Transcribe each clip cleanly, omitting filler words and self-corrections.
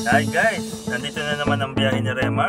Hi guys, nandito na naman ang biyahe ni Remar.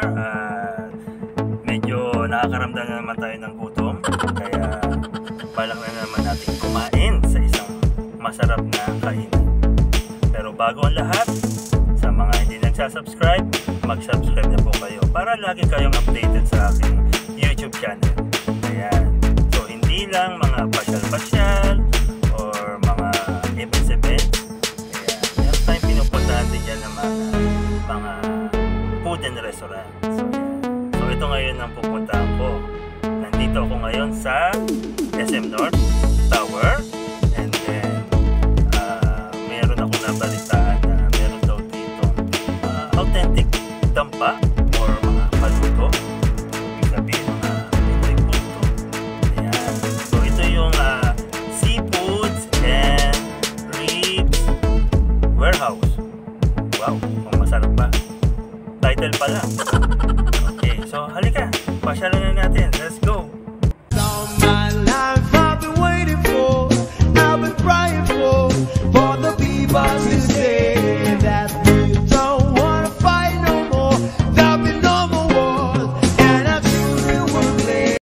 Medyo nakakaramdam na naman tayo ng gutom, kaya balak na naman natin kumain sa isang masarap na kainan. Pero bago ang lahat, sa mga hindi nagsasubscribe, mag-subscribe na po kayo para lagi kayong updated sa aking YouTube channel. Ayan. So hindi lang mga pasyal-pasyal or mga events. Ayan. Meron tayong pinupuntahan din dyan ng mga food and restaurant. So ito ngayon ang pupuntahan ko. Nandito ako ngayon sa SM North Tower. And then meron ako nabalitaan na meron daw dito authentic dampa or mga paluto. Ibig sabihin mga Pinoy food to. Ayan. So ito yung Seafoods and Ribs Warehouse. Wow, kung masarap ba? Title pa lang. Okay, so halika. Pasyalan na natin. Let's go. All my life I've been waiting for, I've been crying for the people to say that we don't wanna fight no more. There'll be no more wars, and our children will play.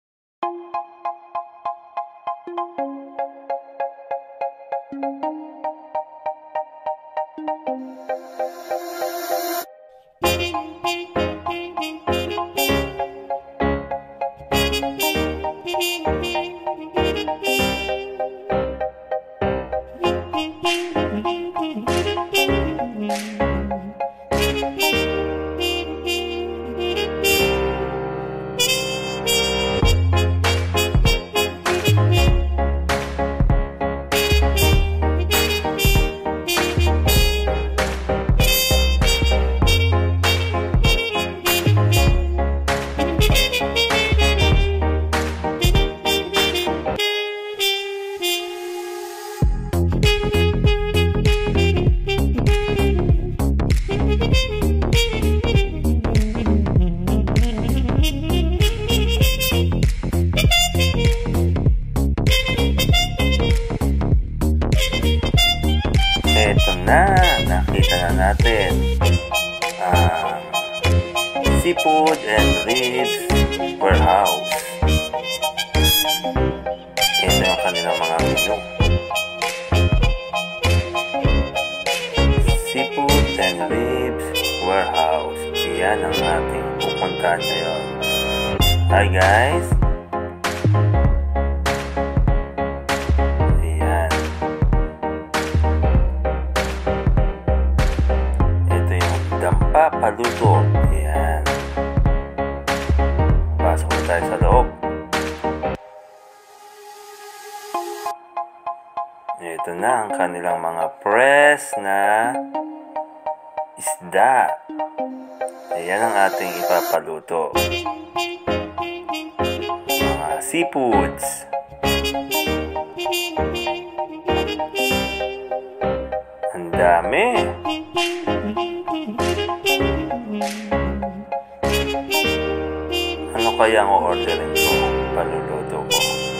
Ito na, nakita na natin Seafood and Ribs Warehouse. Ito yung kanilang mga menu. Seafood and Ribs Warehouse. Iyan ang ating pupuntahan ngayon. Hi guys! Paluto. Ayan. Pasok na tayo sa loob. Ito na ang kanilang mga press na isda. Ayan ang ating ipapaluto. Mga seafoods. Ang dami. Ano kaya ang o-orderin ko? Paluluto ko.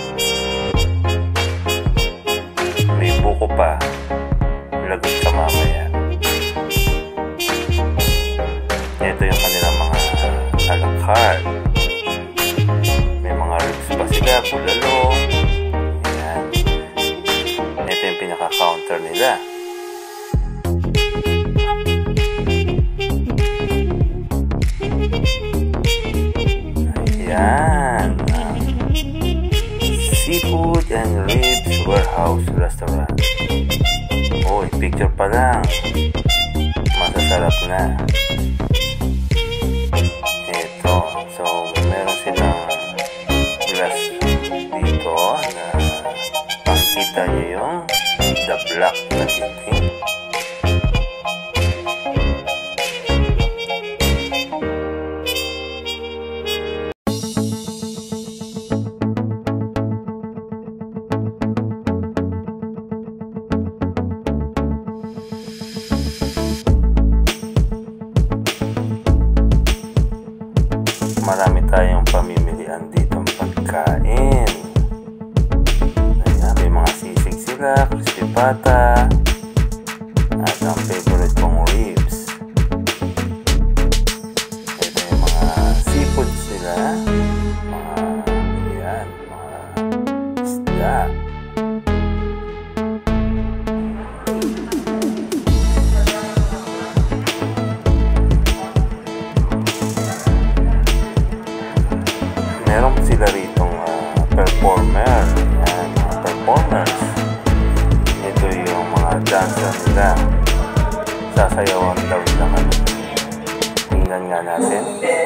May buko pa. Lagot ka mamaya. Ito yung kanilang mga a la carte. May mga ribs pa sila, bulalo. Ayan. Ito yung pinaka-counter nila. Ayan. Seafood and Ribs Warehouse Restaurant. Uy, picture pa lang. Masasarap na. Ito. So, meron silang glass dito na pakita nyo yung the black na dinding. Marami tayong pamimilian dito ng pagkain. Ayan, may mga sisig sila, crispy pata, at ang favorite kong ribs. maganda kami. Tingnan nga natin.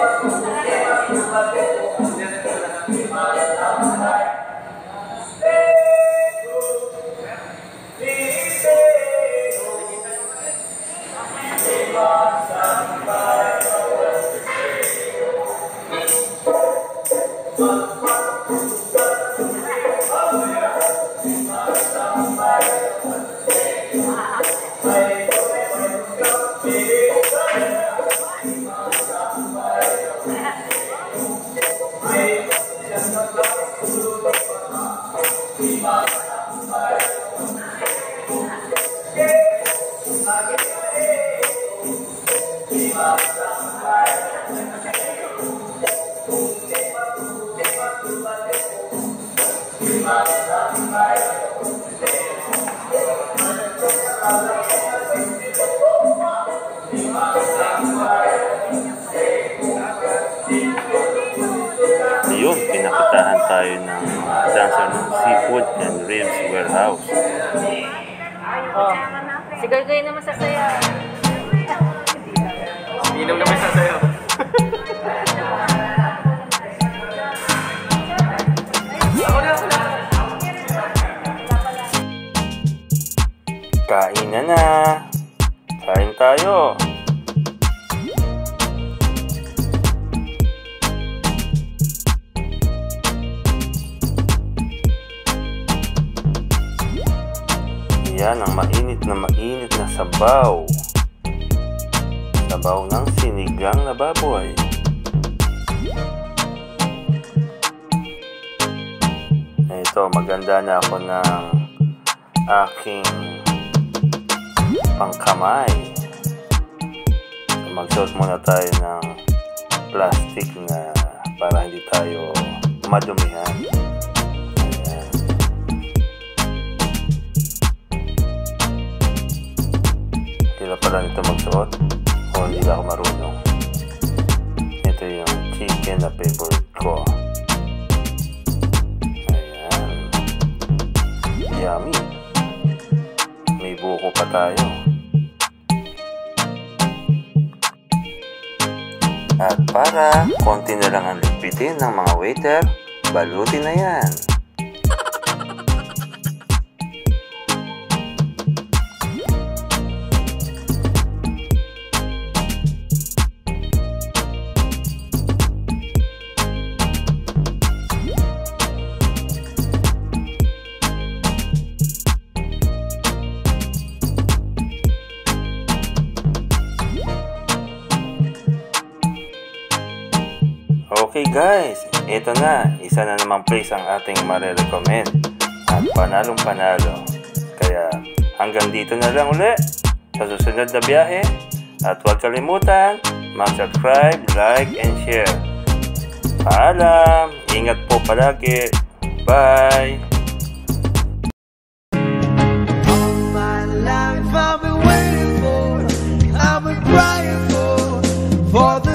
Ayun, pinakitahan tayo ng dancer ng Seafood and Ribs Warehouse. Oh, sigaw kayo naman sa saya. Inom naman sa sayo. Kain na! Kain tayo! Yan ang mainit na sabaw. Sabaw ng sinigang na baboy. Ito, maganda na ako ng aking pangkamay. So, magsuot muna tayo ng plastic na para hindi tayo madumihan. Ayan. Hindi pala nito magsuot o hindi ako marunong. Ito yung chicken na favorite ko. Ayan. Yummy. May buko pa tayo. At para konti na lang ang ligpitin ng mga waiter, balutin na yan. Okay guys, ito na. Isa na namang place ang ating marirecommend. At panalong panalo. Kaya hanggang dito na lang uli sa susunod na biyahe. At huwag kalimutan mag-subscribe, like, and share. Paalam! Ingat po palagi. Bye! All my life I've been waiting for, I've been crying for the